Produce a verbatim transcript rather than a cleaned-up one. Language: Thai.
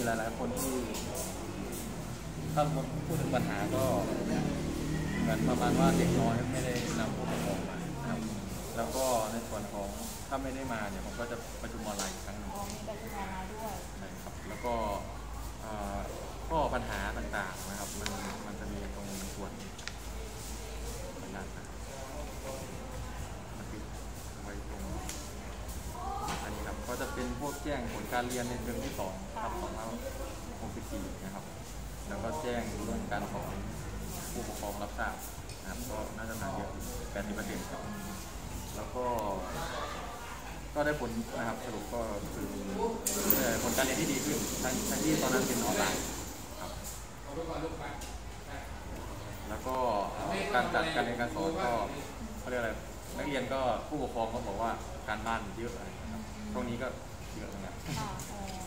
หลายๆคนที่ถ้าพูดถึงปัญหาก็เหมือนประมาณว่าเด็กน้อยไม่ได้นำผู้ปกครองมานะครับแล้วก็ในส่วนของถ้าไม่ได้มาเนี่ยผมก็จะประชุมออนไลน์อีกครั้งหนึ่งมีประชุมออนไลน์ด้วยใช่ครับแล้วก็ข้อปัญหาต่างๆนะครับมันมันจะมีตรงส่วนปัญหามันติดไว้ตรงอันนี้ครับก็จะเป็นพวกแจ้งผลการเรียนในเทอมที่สองครับสองพันหกสิบสี่นะครับแล้วก็แจ้งเรื่องการสอนผู้ปกครองรับทราบนะครับก็น่าจะมาเยอะแปดสิบเปอร์เซ็นต์ครับแล้วก็ก็ได้ผลนะครับสรุปก็คือผลการเรียนที่ดีขึ้นทั้งที่ตอนนั้นเป็นออนไลน์ครับแล้วก็การจัดการเรียนการสอนก็เขาเรียกอะไรนักเรียนก็ผู้ปกครองก็บอกว่าการบ้านเยอะอะไรนะครับตรงนี้ก็เยอะเหมือนกัน